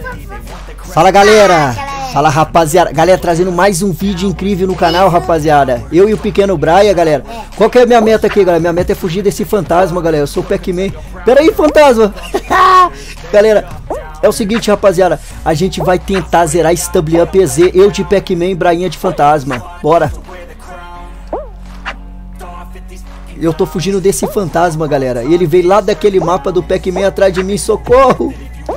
Fala, galera. Fala, rapaziada. Galera, trazendo mais um vídeo incrível no canal, rapaziada. Eu e o pequeno Brian, galera. Qual que é a minha meta aqui, galera? Minha meta é fugir desse fantasma, galera. Eu sou o Pac-Man. Pera aí, fantasma. Galera, é o seguinte, rapaziada. A gente vai tentar zerar Stumble Up EZ. Eu de Pac-Man e Brainha de fantasma. Bora. Eu tô fugindo desse fantasma, galera. E ele veio lá daquele mapa do Pac-Man atrás de mim. Socorro!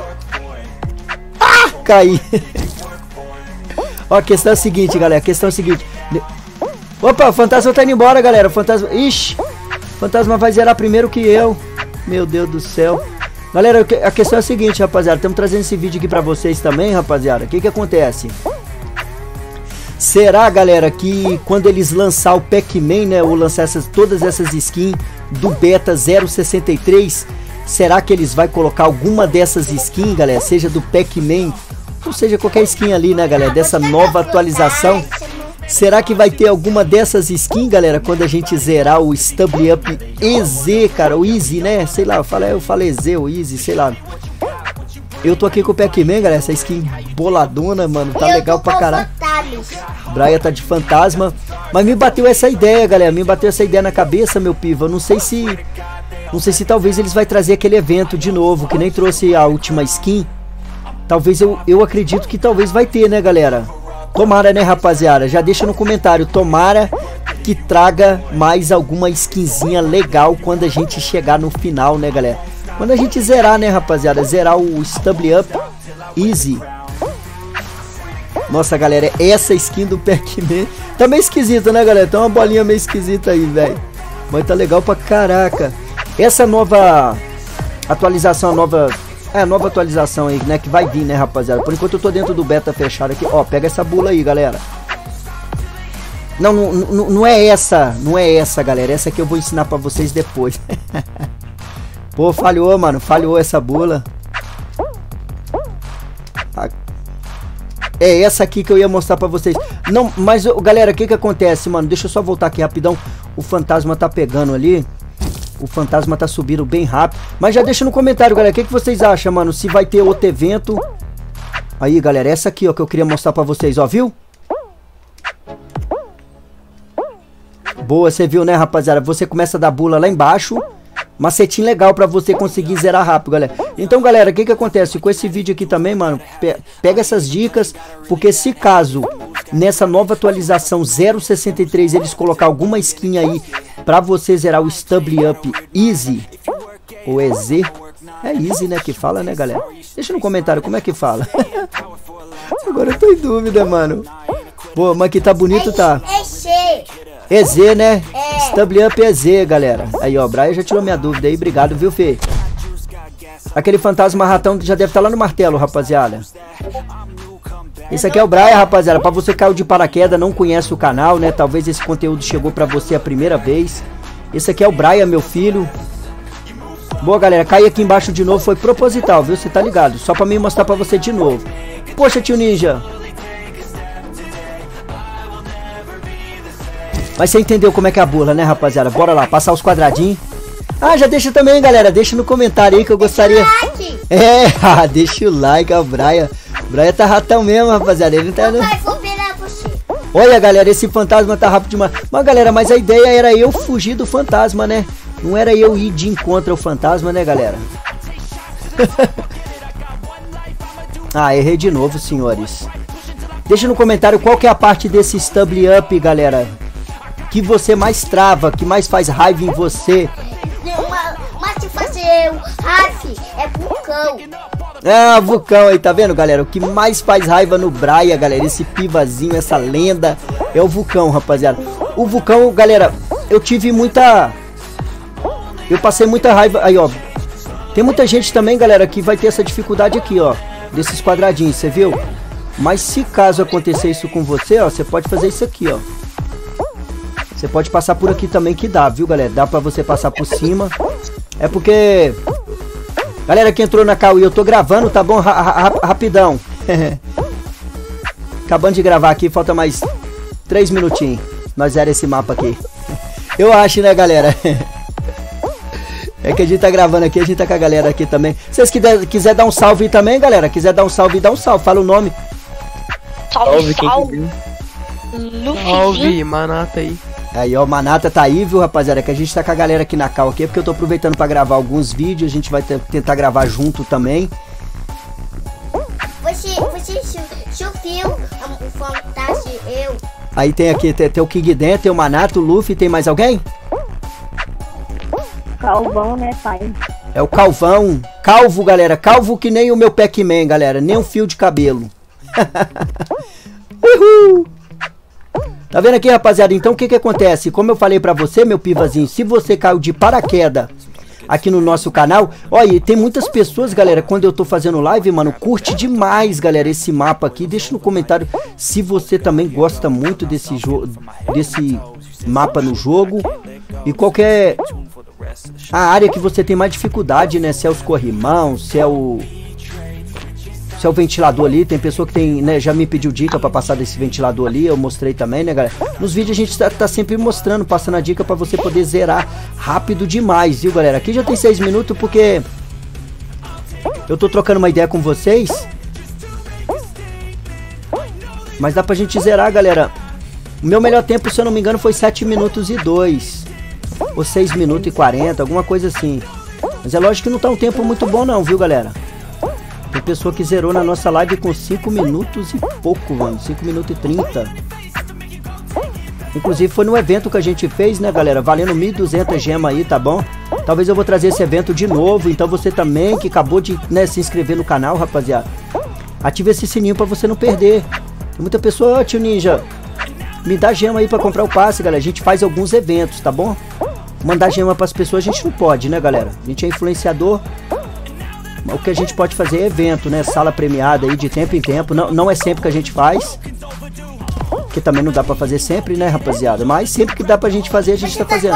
Ah, caí. Ó, a questão é a seguinte, galera. A questão é a seguinte. Opa, o fantasma tá indo embora, galera. O fantasma... Ixi! O fantasma vai zerar primeiro que eu. Meu Deus do céu. Galera, a questão é a seguinte, rapaziada. Estamos trazendo esse vídeo aqui pra vocês também, rapaziada. O que que acontece? Será, galera, que quando eles lançar o Pac-Man, né, ou lançar todas essas skins do Beta 063, será que eles vão colocar alguma dessas skins, galera, seja do Pac-Man, ou seja, qualquer skin ali, né, galera, dessa nova atualização? Será que vai ter alguma dessas skins, galera, quando a gente zerar o Stumble Up EZ, cara, o Easy, né, sei lá, eu falei EZ, o Easy, sei lá. Eu tô aqui com o Pac-Man, galera, essa skin boladona, mano, tá legal pra caralho. Brian tá de fantasma. Mas me bateu essa ideia, galera. Me bateu essa ideia na cabeça, meu piva. Não sei se talvez eles vai trazer aquele evento de novo, que nem trouxe a última skin. Talvez eu acredito que talvez vai ter, né, galera? Tomara, né, rapaziada? Já deixa no comentário. Tomara que traga mais alguma skinzinha legal quando a gente chegar no final, né, galera? Quando a gente zerar, né, rapaziada? Zerar o Stumble Up Easy. Nossa, galera, essa skin do Pac-Man tá meio esquisita, né, galera? Tá uma bolinha meio esquisita aí, velho. Mas tá legal pra caraca. Essa nova atualização, nova atualização aí, né, que vai vir, né, rapaziada? Por enquanto eu tô dentro do beta fechado aqui. Ó, pega essa bula aí, galera. Não é essa, galera. Essa aqui eu vou ensinar pra vocês depois. Pô, falhou, mano. Falhou essa bula. É essa aqui que eu ia mostrar pra vocês. Não, mas, galera, o que que acontece, mano? Deixa eu só voltar aqui rapidão. O fantasma tá pegando ali. O fantasma tá subindo bem rápido. Mas já deixa no comentário, galera. O que que vocês acham, mano? Se vai ter outro evento. Aí, galera, essa aqui, ó, que eu queria mostrar pra vocês, ó, viu? Boa, você viu, né, rapaziada? Você começa a dar bula lá embaixo. Macetinho legal pra você conseguir zerar rápido, galera. Então, galera, o que que acontece com esse vídeo aqui também, mano? Pega essas dicas, porque se caso nessa nova atualização 063 eles colocar alguma skin aí pra você zerar o Stumble Up Easy ou EZ, é Easy, né, que fala, né, galera? Deixa no comentário como é que fala. Agora eu tô em dúvida, mano. Pô, mas que tá bonito, tá? EZ, né? Stumble Up EZ, galera. Aí, ó, o Brian já tirou minha dúvida aí. Obrigado, viu, Fê? Aquele fantasma ratão já deve estar lá no martelo, rapaziada. Esse aqui é o Brian, rapaziada. Pra você que caiu de paraquedas, não conhece o canal, né? Talvez esse conteúdo chegou pra você a primeira vez. Esse aqui é o Brian, meu filho. Boa, galera. Cair aqui embaixo de novo foi proposital, viu? Você tá ligado? Só pra mim mostrar pra você de novo. Poxa, tio Ninja. Mas você entendeu como é que é a bula, né, rapaziada? Bora lá, passar os quadradinhos. Ah, já deixa também, galera. Deixa no comentário aí que eu gostaria... É, deixa o like, ó, o Brian. O Brian tá ratão mesmo, rapaziada. Ele tá... Olha, galera, esse fantasma tá rápido demais. Mas, galera, mas a ideia era eu fugir do fantasma, né? Não era eu ir de encontro ao fantasma, né, galera? Ah, errei de novo, senhores. Deixa no comentário qual que é a parte desse Stumble Up, galera, que você mais trava, que mais faz raiva em você. Mas se fazer o Raf, é vulcão. Ah, vulcão aí, tá vendo, galera? O que mais faz raiva no Brian, galera, esse pivazinho, essa lenda, é o vulcão, rapaziada. O vulcão, galera, eu passei muita raiva. Aí, ó, tem muita gente também, galera, que vai ter essa dificuldade aqui, ó, desses quadradinhos, você viu? Mas se caso acontecer isso com você, ó, você pode fazer isso aqui, ó. Você pode passar por aqui também que dá, viu, galera? Dá pra você passar por cima. É porque... Galera que entrou na Cauê, eu tô gravando, tá bom? Rapidão. Acabando de gravar aqui, falta mais 3 minutinhos. Nós zera esse mapa aqui. Eu acho, né, galera? É que a gente tá gravando aqui, a gente tá com a galera aqui também. Se vocês quiser dar um salve também, galera. Quiser dar um salve, dá um salve. Fala o nome. Salve, Salve. Salve, Manata aí. Aí, ó, o Manata tá aí, viu, rapaziada? Que a gente tá com a galera aqui na cal aqui, porque eu tô aproveitando pra gravar alguns vídeos. A gente vai tentar gravar junto também. Você chupiu o fantástico, eu. Aí tem aqui, tem o King Den, tem o Manata, o Luffy, tem mais alguém? Calvão, né, pai? É o Calvão. Calvo, galera. Calvo que nem o meu Pac-Man, galera. Nem um fio de cabelo. Uhul! Tá vendo aqui, rapaziada? Então, o que que acontece? Como eu falei pra você, meu pivazinho, se você caiu de paraquedas aqui no nosso canal, olha, tem muitas pessoas, galera, quando eu tô fazendo live, mano, curte demais, galera, esse mapa aqui. Deixa no comentário se você também gosta muito desse jogo, desse mapa no jogo. E qualquer a área que você tem mais dificuldade, né? Se é os corrimãos, se é o ventilador ali. Tem pessoa que tem, né, já me pediu dica pra passar desse ventilador ali. Eu mostrei também, né, galera? Nos vídeos a gente tá sempre mostrando, passando a dica pra você poder zerar rápido demais, viu, galera? Aqui já tem 6 minutos porque eu tô trocando uma ideia com vocês. Mas dá pra gente zerar, galera. O meu melhor tempo, se eu não me engano, foi 7 minutos e 2. Ou 6 minutos e 40, alguma coisa assim. Mas é lógico que não tá um tempo muito bom não, viu, galera? Tem pessoa que zerou na nossa live com 5 minutos e pouco, mano. 5 minutos e 30. Inclusive foi no evento que a gente fez, né, galera? Valendo 1.200 gemas aí, tá bom? Talvez eu vou trazer esse evento de novo. Então você também que acabou de, né, se inscrever no canal, rapaziada, ative esse sininho pra você não perder. Tem muita pessoa, ó, tio Ninja, me dá gema aí pra comprar o passe, galera. A gente faz alguns eventos, tá bom? Mandar gema pras pessoas a gente não pode, né, galera? A gente é influenciador. O que a gente pode fazer é evento, né? Sala premiada aí de tempo em tempo. Não é sempre que a gente faz. Porque também não dá pra fazer sempre, né, rapaziada? Mas sempre que dá pra gente fazer, a gente tá fazendo.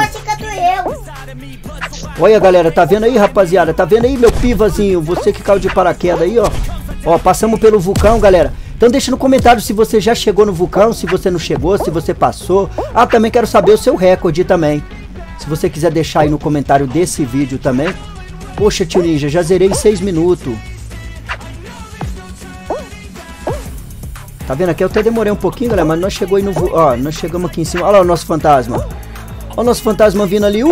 Olha, galera, tá vendo aí, rapaziada? Tá vendo aí, meu pivazinho? Você que caiu de paraquedas aí, ó. Ó, passamos pelo vulcão, galera. Então deixa no comentário se você já chegou no vulcão, se você não chegou, se você passou. Ah, também quero saber o seu recorde também. Se você quiser deixar aí no comentário desse vídeo também. Poxa, tio Ninja, já zerei em 6 minutos. Tá vendo aqui? Eu até demorei um pouquinho, galera, mas nós chegamos aí no... Ó, nós chegamos aqui em cima. Olha lá o nosso fantasma. Olha o nosso fantasma vindo ali.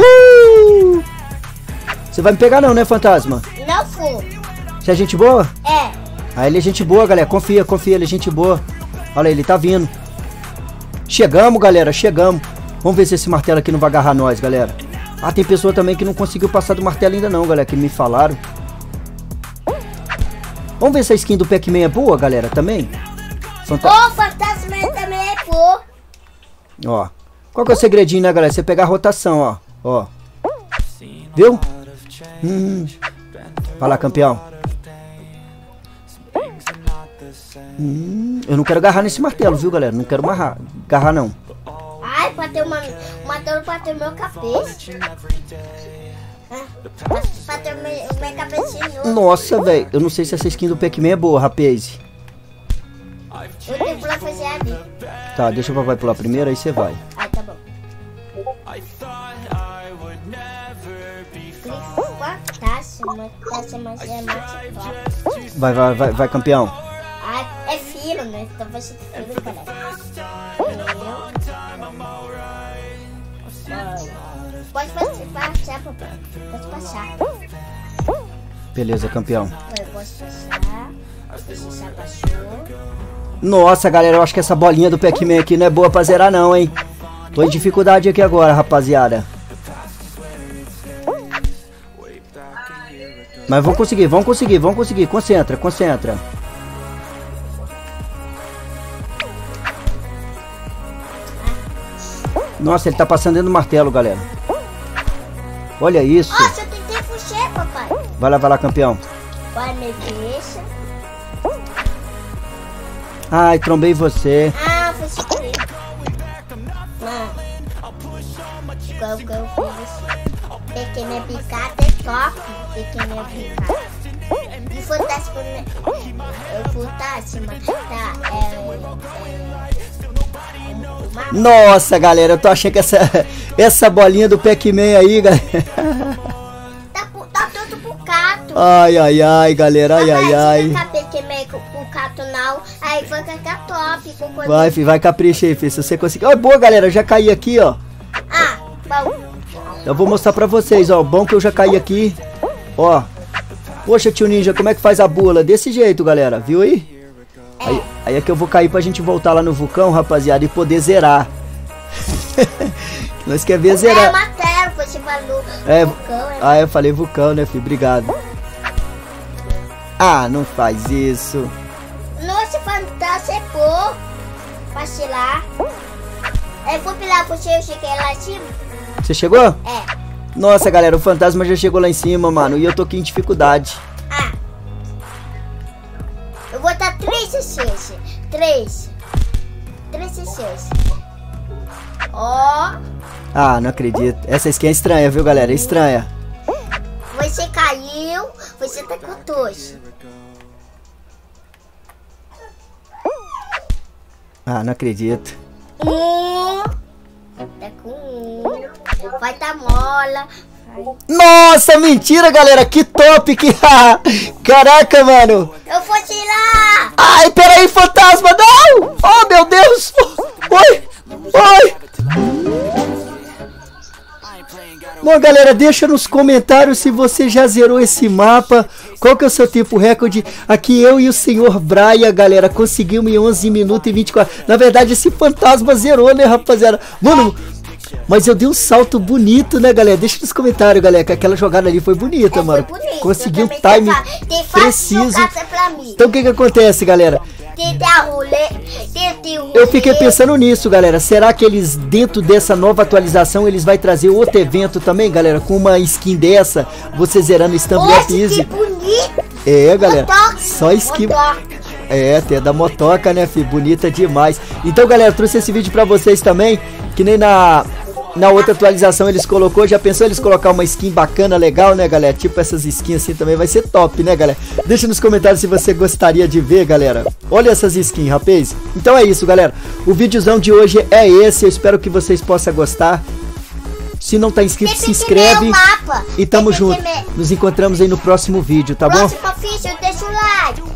Você vai me pegar não, né, fantasma? Não fui. Você é gente boa? É. Ah, ele é gente boa, galera. Confia, ele é gente boa. Olha, ele tá vindo. Chegamos, galera, chegamos. Vamos ver se esse martelo aqui não vai agarrar nós, galera. Ah, tem pessoa também que não conseguiu passar do martelo ainda não, galera, que me falaram. Vamos ver se a skin do Pac-Man é boa, galera, também. O fantasma também é boa. Ó, qual que é o segredinho, né, galera? Você pegar a rotação, ó. Ó. Viu? Vai lá, campeão. Eu não quero agarrar nesse martelo, viu, galera? Não quero agarrar, não. Ai, bateu bateu meu capete. Bateu meu cabecinho. Nossa, velho. Eu não sei se essa skin do Pac-Man é boa, rapaz. Eu tenho que fazer ali. Tá, deixa o papai pular primeiro, aí você vai. Ai, tá bom. Fantástico, mas é mais Vai, campeão. Ai, é filo, né? Então vai ser filo, galera. Pode passar, papai. Pode passar. Beleza, campeão. Eu posso passar. Você passou. Nossa, galera, eu acho que essa bolinha do Pac-Man aqui não é boa pra zerar não, hein. Tô em dificuldade aqui agora, rapaziada. Mas vamos conseguir. Concentra. Nossa, ele tá passando dentro do martelo, galera. Olha isso. Nossa, eu tentei puxar, papai. Vai lá, campeão. Vai, me deixa. Ai, trombei você. Ah, foi sem querer. Mano, que eu fiz isso. Pequena picada é top. Pequena picada. E fantástico, né? Fantástico, tá, Nossa, galera, eu tô achando que essa bolinha do Pac-Man aí, galera. Ai, ai, ai, galera, ai, ai, ai. O catunal, aí vai ficar top. Vai, filho, vai capricha aí, filho, se você conseguir. Ó, boa, galera, já caí aqui, ó. Ah, bom. Eu vou mostrar pra vocês, ó, bom que eu já caí aqui. Ó. Poxa, tio Ninja, como é que faz a bula? Desse jeito, galera, viu aí? Aí é que eu vou cair pra gente voltar lá no vulcão, rapaziada, e poder zerar. Nós quer ver zerar. É matéria, você falou. Vulcão, Ah, eu falei vulcão, né, filho? Obrigado. Ah, não faz isso. Nossa, fantasma é pô. Passei lá. Eu fui pela você, eu cheguei lá em cima. Você chegou? É. Nossa, galera, o fantasma já chegou lá em cima, mano. E eu tô aqui em dificuldade. Ah. Eu vou dar 3 CCs. 3 CCs. Ó. Ah, não acredito. Essa skin é estranha, viu, galera? É estranha. Você caiu, você tá com tosse. Ah, não acredito. Tá com vai dar mola. Nossa, mentira, galera. Que top, que... Caraca, mano. Eu vou tirar. Ai, peraí, fantasma, não. Oh, meu Deus. Oi, oi. Bom, galera, deixa nos comentários se você já zerou esse mapa. Qual que é o seu tempo recorde? Aqui eu e o senhor Braia, galera, conseguimos em 11 minutos e 24. Na verdade, esse fantasma zerou, né, rapaziada? Mano, mas eu dei um salto bonito, né, galera? Deixa nos comentários, galera, que aquela jogada ali foi bonita, mano. Foi bonito. Consegui um time preciso. Então o que que acontece, galera? Eu fiquei pensando nisso, galera. Será que eles, dentro dessa nova atualização, eles vai trazer outro evento também, galera? Com uma skin dessa, você zerando Stumble Up Easy. É, galera. Só skin. É, até da motoca, né, filho? Bonita demais. Então, galera, trouxe esse vídeo pra vocês também. Que nem na outra atualização eles colocou. Já pensou eles colocar uma skin bacana, legal, né, galera? Tipo essas skins assim também vai ser top, né, galera? Deixa nos comentários se você gostaria de ver, galera. Olha essas skins, rapaz. Então é isso, galera. O videozão de hoje é esse. Eu espero que vocês possam gostar. Se não tá inscrito, se inscreve. E tamo junto. Nos encontramos aí no próximo vídeo, tá bom? Próximo vídeo, deixa o like.